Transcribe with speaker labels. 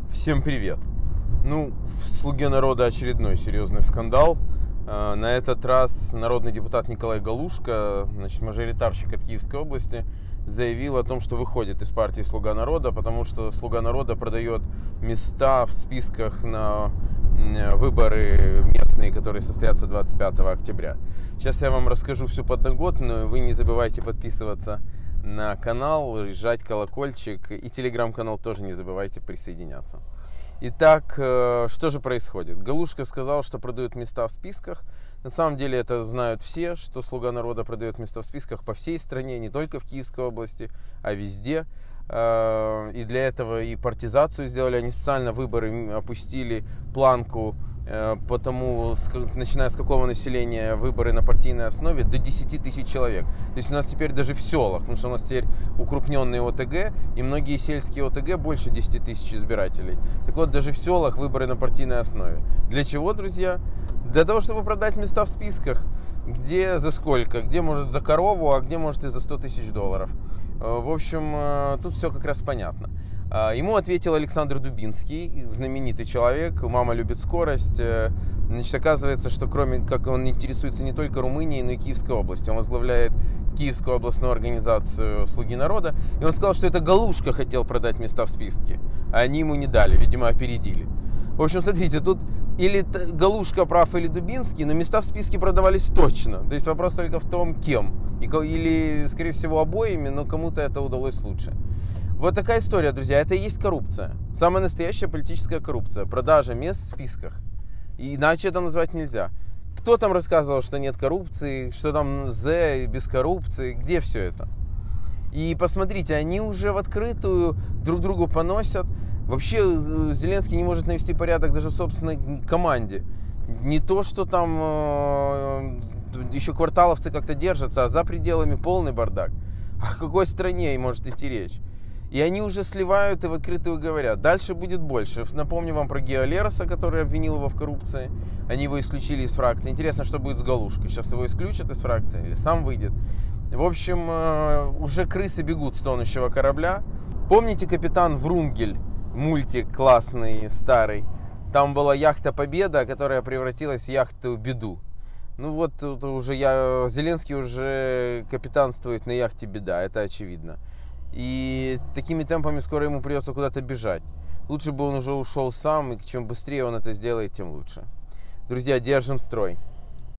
Speaker 1: Всем привет! Ну, в «Слуге народа» очередной серьезный скандал. На этот раз народный депутат Николай Галушко, значит, мажоритарщик от Киевской области, заявил о том, что выходит из партии «Слуга народа», потому что «Слуга народа» продает места в списках на выборы местные, которые состоятся 25 октября. Сейчас я вам расскажу всю подноготную. Вы не забывайте подписываться на канал, жать колокольчик, и телеграм-канал тоже не забывайте присоединяться. Итак, что же происходит? Галушко сказал, что продают места в списках. На самом деле это знают все, что «Слуга народа» продает места в списках по всей стране, не только в Киевской области, а везде. И для этого и партизацию сделали. Они специально выборы опустили планку, потому, начиная с какого населения выборы на партийной основе, до 10 тысяч человек. То есть у нас теперь даже в селах, потому что у нас теперь укрупненные ОТГ, и многие сельские ОТГ больше 10 тысяч избирателей. Так вот, даже в селах выборы на партийной основе. Для чего, друзья? Для того, чтобы продать места в списках. Где за сколько? Где, может, за корову, а где, может, и за 100 тысяч долларов. В общем, тут все как раз понятно. Ему ответил Александр Дубинский, знаменитый человек, мама любит скорость. Значит, оказывается, что кроме как он интересуется не только Румынией, но и Киевской областью. Он возглавляет Киевскую областную организацию «Слуги народа». И он сказал, что это Галушко хотел продать места в списке, а они ему не дали, видимо, опередили. В общем, смотрите, тут или Галушко прав, или Дубинский, но места в списке продавались точно. То есть вопрос только в том, кем. Или, скорее всего, обоими, но кому-то это удалось лучше. Вот такая история, друзья. Это и есть коррупция. Самая настоящая политическая коррупция. Продажа мест в списках. И иначе это назвать нельзя. Кто там рассказывал, что нет коррупции, что там без коррупции? Где все это? И посмотрите, они уже в открытую друг другу поносят. Вообще Зеленский не может навести порядок даже в собственной команде. Не то, что там еще кварталовцы как-то держатся, а за пределами полный бардак. О какой стране может идти речь? И они уже сливают и в открытую говорят. Дальше будет больше. Напомню вам про Гео Лероса, который обвинил его в коррупции. Они его исключили из фракции. Интересно, что будет с Галушкой. Сейчас его исключат из фракции или сам выйдет. В общем, уже крысы бегут с тонущего корабля. Помните «Капитан Врунгель», мультик классный, старый? Там была яхта «Победа», которая превратилась в яхту «Беду». Ну вот тут уже Зеленский уже капитанствует на яхте «Беда», это очевидно. И такими темпами скоро ему придется куда-то бежать. Лучше бы он уже ушел сам, и чем быстрее он это сделает, тем лучше. Друзья, держим строй.